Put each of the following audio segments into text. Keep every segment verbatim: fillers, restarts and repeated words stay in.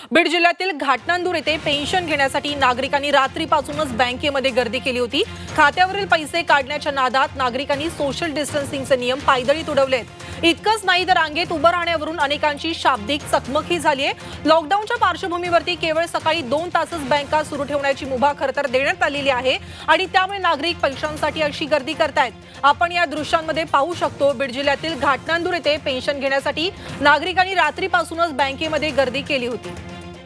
बीड जिल्ह्यातील घाटनांदूर येथे पेन्शन घेण्यासाठी नागरिकांनी रात्रीपासूनच बँकेमध्ये गर्दी केली होती। खात्यावरील पैसे काढण्याच्या नादात नागरिकांनी सोशल डिस्टन्सिंगचे नियम पायदळी तुडवलेत। इतकंच नाही तर रांगेत उभं राहण्यावरून अनेकांची शाब्दिक चकमकही झाली आहे। लॉकडाऊनच्या पार्श्वभूमीवरती केवळ सकाळी दोन तासच बँका सुरू ठेवण्याची मुभा खरतर देण्यात आलेली आहे आणि त्यामुळे नागरिक पैशांसाठी अशी गर्दी करतायत। आपण या दृश्यांमध्ये पाहू शकतो, बीड जिल्ह्यातील घाटनांदूर येथे पेन्शन घेण्यासाठी नागरिकांनी रात्रीपासूनच बँकेमध्ये गर्दी केली होती।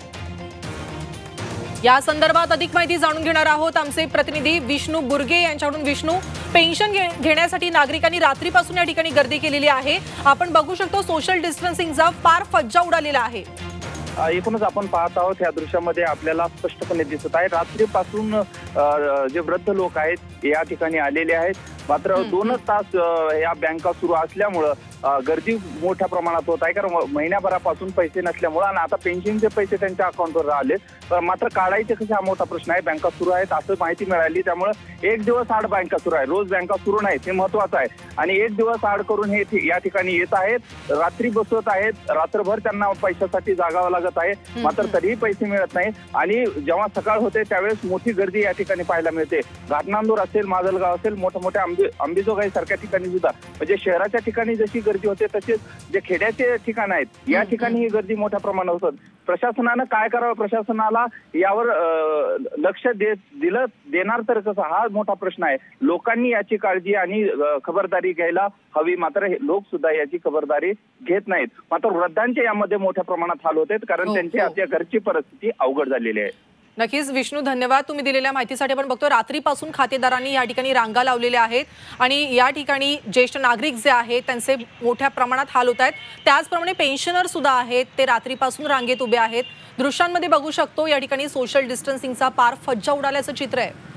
या संदर्भात अधिक माहिती जाणून घेणार आहोत आमचे प्रतिनिधी विष्णू बुर्गे यांच्याकडून। विष्णू, पेन्शन घेण्यासाठी नागरिकांनी रात्रीपासून या ठिकाणी गर्दी केलेली आहे। आपण बघू शकतो सोशल डिस्टन्सिंगचा फार फज्जा उडालेला आहे। एकूणच आपण पाहत आहोत या दृश्यामध्ये आपल्याला स्पष्टपणे दिसत आहे रात्रीपासून जे वृद्ध लोक आहेत या ठिकाणी आलेले आहेत। मात्र दोनच तास या बँका सुरू असल्यामुळे गर्दी मोठ्या प्रमाणात होत आहे, कारण महिन्याभरापासून पैसे नसल्यामुळे आणि आता पेन्शनचे पैसे त्यांच्या अकाउंटवर आले, मात्र काढायचे कसे हा मोठा प्रश्न आहे। बँका सुरू आहेत असं माहिती मिळाली, त्यामुळे एक दिवस आड बँका सुरू आहे, रोज बँका सुरू नाहीत हे महत्वाचं आहे। आणि एक दिवस आड करून हे या ठिकाणी येत आहेत, रात्री बसवत आहेत, रात्रभर त्यांना पैशासाठी जागावं लागत आहे, मात्र तरीही पैसे मिळत नाही। आणि जेव्हा सकाळ होते त्यावेळेस मोठी गर्दी या ठिकाणी पाहायला मिळते। घाटनांदूर असेल, माजलगाव असेल, मोठ्या मोठ्या अंबेजोगाई सारख्या ठिकाणी सुद्धा, म्हणजे शहराच्या ठिकाणी जशी गर्दी होते तसेच जे खेड्याचे ठिकाण आहेत या ठिकाणी ही गर्दी मोठ्या प्रमाणात होत। प्रशासनानं काय करावं, प्रशासनाला यावर लक्ष दे दिलं देणार तर कसं, हा मोठा प्रश्न आहे। लोकांनी याची काळजी आणि खबरदारी घ्यायला हवी, मात्र लोक सुद्धा याची खबरदारी घेत नाहीत। मात्र वृद्धांचे यामध्ये मोठ्या प्रमाणात हाल होत आहेत, कारण त्यांची आपल्या घरची परिस्थिती अवघड झालेली आहे। नक्कीच विष्णू, धन्यवाद तुम्ही दिलेल्या माहितीसाठी। आपण बघतो रात्रीपासून खातेदारांनी या ठिकाणी रांगा लावलेल्या आहेत आणि या ठिकाणी ज्येष्ठ नागरिक जे आहेत त्यांचे मोठ्या प्रमाणात हाल होत आहेत। त्याचप्रमाणे पेन्शनर सुद्धा आहेत, ते रात्रीपासून रांगेत उभे आहेत। दृश्यांमध्ये बघू शकतो या ठिकाणी सोशल डिस्टन्सिंगचा पार फज्जा उडाल्याचं चित्र आहे।